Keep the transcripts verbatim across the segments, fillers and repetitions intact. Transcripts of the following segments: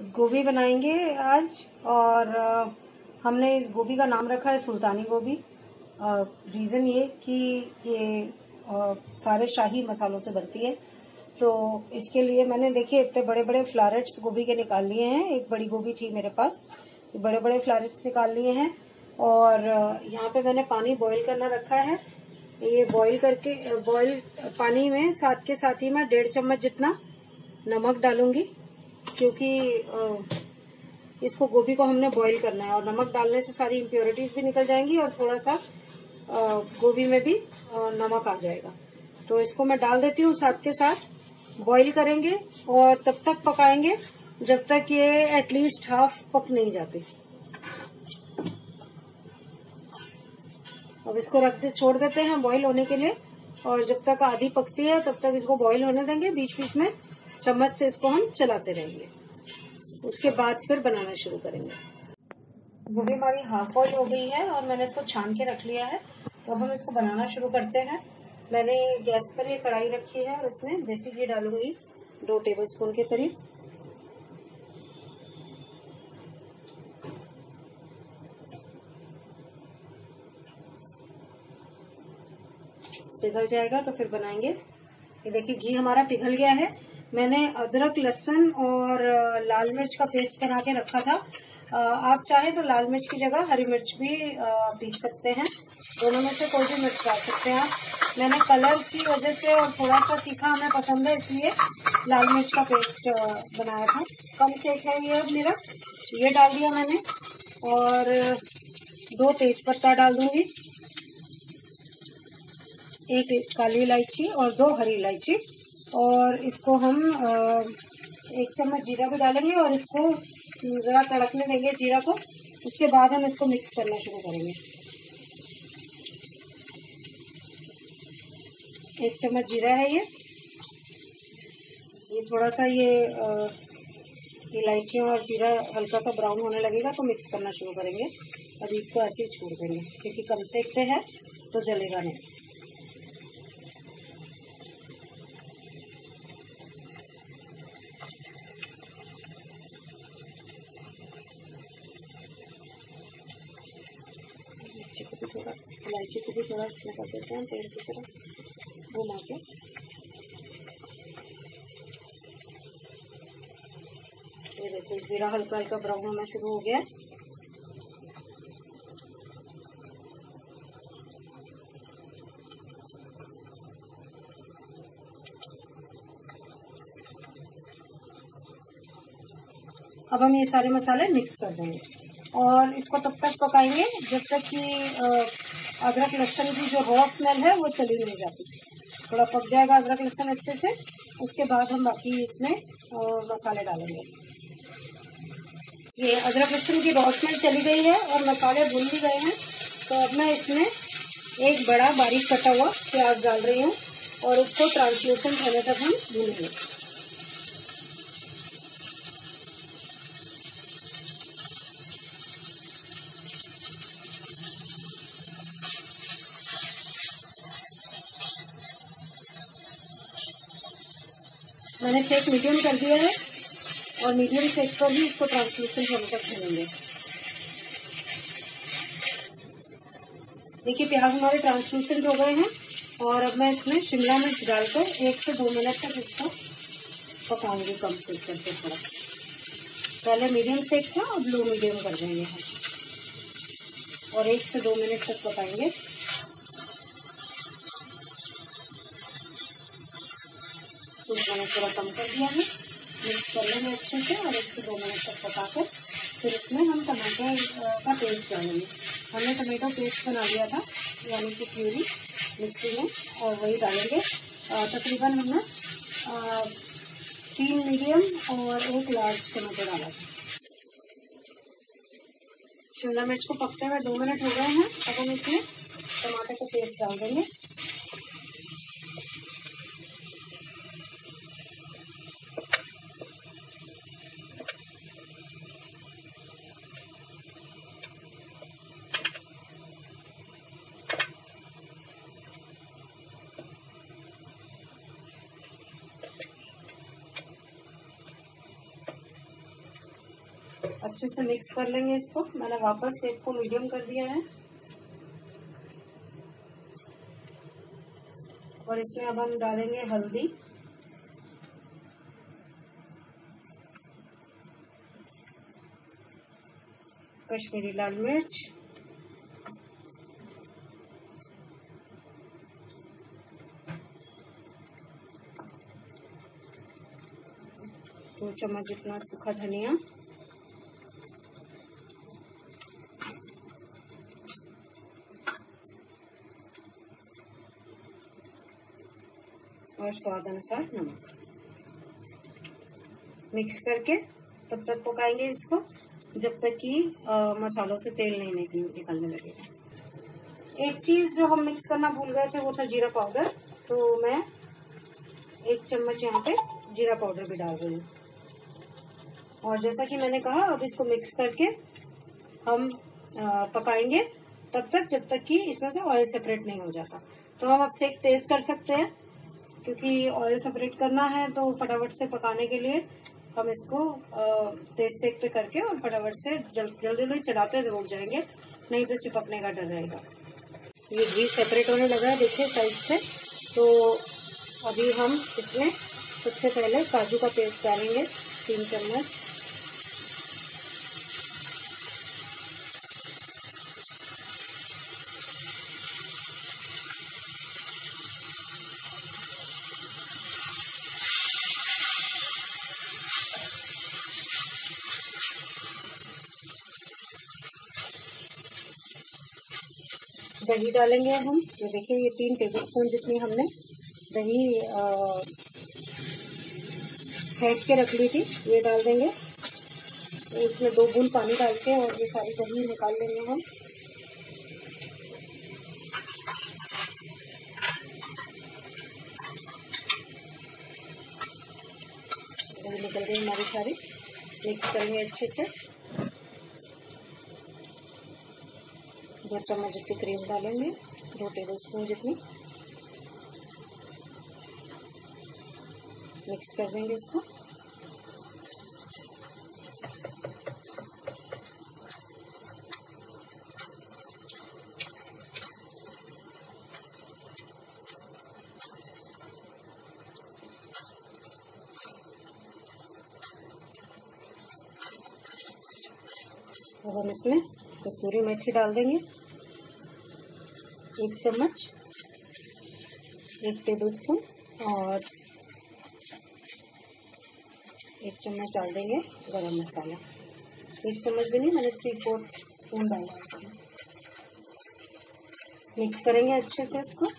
गोभी बनाएंगे आज। और हमने इस गोभी का नाम रखा है सुल्तानी गोभी। रीज़न ये कि ये आ, सारे शाही मसालों से बनती है। तो इसके लिए मैंने देखिए इतने बड़े बड़े फ्लारेट्स गोभी के निकाल लिए हैं। एक बड़ी गोभी थी मेरे पास, बड़े बड़े फ्लारेट्स निकाल लिए हैं। और यहाँ पे मैंने पानी बॉईल करना रखा है। ये बॉईल करके बॉईल पानी में साथ के साथ ही मैं डेढ़ चम्मच जितना नमक डालूंगी, क्योंकि इसको गोभी को हमने बॉईल करना है। और नमक डालने से सारी इम्प्योरिटीज भी निकल जाएंगी और थोड़ा सा गोभी में भी नमक आ जाएगा। तो इसको मैं डाल देती हूँ, साथ के साथ बॉईल करेंगे और तब तक पकाएंगे जब तक ये एटलीस्ट हाफ पक नहीं जाती। अब इसको रख दे छोड़ देते हैं बॉईल होने के लिए, और जब तक आधी पकती है तब तक इसको बॉईल होने देंगे। बीच बीच में चम्मच से इसको हम चलाते रहेंगे। उसके बाद फिर बनाना शुरू करेंगे। गोभी हमारी हाफ बॉईल हो गई है और मैंने इसको छान के रख लिया है। तो अब हम इसको बनाना शुरू करते हैं। मैंने गैस पर ये कढ़ाई रखी है और इसमें देसी घी डालूंगी दो टेबलस्पून के करीब। पिघल जाएगा तो फिर बनाएंगे। ये देखिए घी हमारा पिघल गया है। मैंने अदरक, लहसुन और लाल मिर्च का पेस्ट बना के रखा था। आप चाहे तो लाल मिर्च की जगह हरी मिर्च भी पीस सकते हैं। दोनों में से कोई भी मिर्च डाल सकते हैं आप। मैंने कलर की वजह से और थोड़ा सा तीखा हमें पसंद है, इसलिए लाल मिर्च का पेस्ट बनाया था। कम सेक है ये अब मेरा। ये डाल दिया मैंने और दो तेज पत्ता डाल दूंगी, एक काली इलायची और दो हरी इलायची। और इसको हम एक चम्मच जीरा भी डालेंगे और इसको जरा तड़कने देंगे जीरा को। उसके बाद हम इसको मिक्स करना शुरू करेंगे। एक चम्मच जीरा है ये ये थोड़ा सा ये इलायचियों और जीरा हल्का सा ब्राउन होने लगेगा तो मिक्स करना शुरू करेंगे। अभी इसको ऐसे ही छोड़ देंगे क्योंकि कम सेक पे है तो जलेगा नहीं। थोड़ा इलायची को भी थोड़ा इसमें कर देते हैं तेल की तरह घुमा के। ये देखिए जीरा हल्का हल्का ब्राउन होना शुरू हो गया। अब हम ये सारे मसाले मिक्स कर देंगे और इसको तब तक पकाएंगे जब तक कि अदरक लहसुन की जो रॉ स्मेल है वो चली नहीं जाती। थोड़ा पक जाएगा अदरक लहसुन अच्छे से, उसके बाद हम बाकी इसमें मसाले डालेंगे। ये अदरक लहसुन की रॉ स्मेल चली गई है और मसाले भून भी गए हैं। तो अब मैं इसमें एक बड़ा बारीक कटा हुआ प्याज डाल रही हूँ और उसको ट्रांसलूसेंट होने तक हम भूनेंगे। मैंने सेक मीडियम कर दिया है और मीडियम सेक पर भी इसको ट्रांसलूसेंट होने तक भूनेंगे। देखिए प्याज हमारे ट्रांसलूसेंट हो गए हैं और अब मैं इसमें शिमला मिर्च डालकर एक से दो मिनट तक इसको पकाऊंगी कम सेक करके। थोड़ा पहले मीडियम सेक था, अब लो मीडियम कर देंगे हम और एक से दो मिनट तक पकाएंगे। मैंने थोड़ा कम कर दिया है, मिक्स कर लेंगे अच्छे से और एक से दो मिनट तक पकाकर फिर इसमें हम टमाटर का पेस्ट डालेंगे। हमने टमाटो पेस्ट बना लिया था, यानी कि प्यूरी मिक्सी में, और वही डालेंगे। तकरीबन हमने तीन मीडियम और एक लार्ज टमाटर डाला था। शिमला मिर्च को पकते हुए दो मिनट हो गए हैं। अब हम इसमें टमाटर का पेस्ट डाल देंगे। अच्छे से मिक्स कर लेंगे इसको। मैंने वापस सेक को मीडियम कर दिया है और इसमें अब हम डालेंगे हल्दी, कश्मीरी लाल मिर्च, दो चम्मच जितना सूखा धनिया, और स्वाद अनुसार नमक। मिक्स करके तब तक पकाएंगे इसको जब तक कि मसालों से तेल नहीं निकलने लगेगा। एक चीज जो हम मिक्स करना भूल गए थे वो था जीरा पाउडर, तो मैं एक चम्मच यहाँ पे जीरा पाउडर भी डाल रही हूँ। और जैसा कि मैंने कहा, अब इसको मिक्स करके हम पकाएंगे तब तक जब तक कि इसमें से ऑयल सेपरेट नहीं हो जाता। तो हम अब सेक तेज कर सकते हैं, क्योंकि ऑयल सेपरेट करना है तो फटाफट से पकाने के लिए हम इसको तेज सेक पे करके और फटाफट से जल्दी जल्दी चलाते जरूर जाएंगे, नहीं तो चिपकने का डर रहेगा। ये घी सेपरेट होने लगा है, देखिए साइड से। तो अभी हम इसमें सबसे पहले काजू का पेस्ट डालेंगे, तीन चम्मच। दही डालेंगे हम, ये देखिए ये तीन टेबल स्पून जितनी हमने दही फेंट के रख ली थी, ये डाल देंगे। तो इसमें दो बूंद पानी डाल के और ये सारी दही निकाल लेंगे हम। दही निकल गई हमारी सारी। मिक्स करेंगे अच्छे से। दो चम्मच जितनी क्रीम डालेंगे, दो टेबल स्पून जितनी। मिक्स कर देंगे इसको। अब हम इसमें कसूरी मेथी डाल देंगे, एक चम्मच, एक टेबल स्पून, और एक चम्मच डाल देंगे गरम मसाला। एक चम्मच भी नहीं, मैंने थ्री फोर्थ स्पून डाला। मिक्स करेंगे अच्छे से इसको।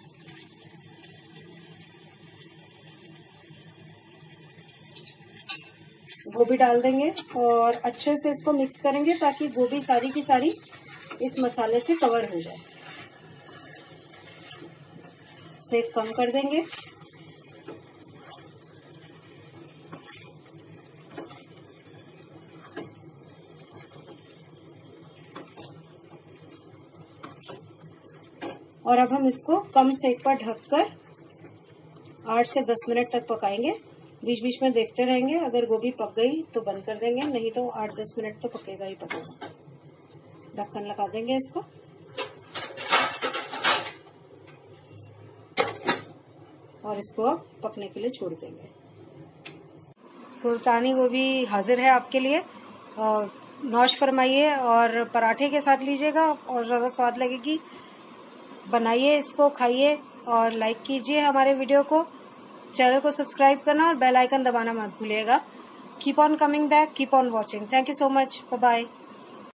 गोभी डाल देंगे और अच्छे से इसको मिक्स करेंगे ताकि गोभी सारी की सारी इस मसाले से कवर हो जाए। सेक कम कर देंगे। और अब हम इसको कम सेक पर ढककर आठ से दस मिनट तक पकाएंगे। बीच बीच में देखते रहेंगे, अगर गोभी पक गई तो बंद कर देंगे, नहीं तो आठ दस मिनट तो पकेगा ही पकेगा। ढक्कन लगा देंगे इसको और इसको अब पकने के लिए छोड़ देंगे। सुल्तानी गोभी हाजिर है आपके लिए। और नौश फरमाइए और पराठे के साथ लीजिएगा और ज़्यादा स्वाद लगेगी। बनाइए इसको, खाइए और लाइक कीजिए हमारे वीडियो को। चैनल को सब्सक्राइब करना और बेल आइकन दबाना मत भूलिएगा। Keep on coming back, keep on watching. Thank you so much, bye bye.